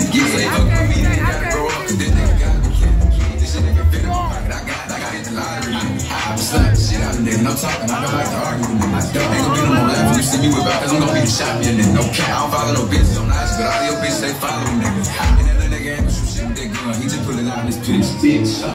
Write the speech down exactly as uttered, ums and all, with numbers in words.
niggas get it. Fuck with me, they gotta grow up, cause this nigga got me killing. This shit nigga fit in my pocket. I got, I got hit the lottery. I'm slapping shit out of nigga, no talking. I don't like to argue with niggas. Ain't gonna be no more laughing. You see me whip out, cause I'm gonna be the champion. And no cap. I don't follow no bitches on ice, but all your bitches, they follow niggas. And that nigga ain't gonna shoot shit with that gun. He just put it out in his piss. Bitch.